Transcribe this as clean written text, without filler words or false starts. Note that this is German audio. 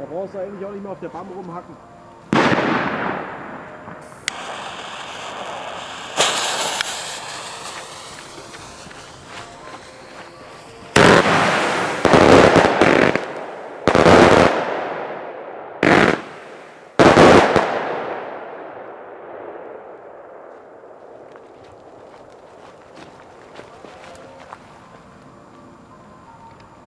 Da brauchst du eigentlich auch nicht mehr auf der BAM rumhacken.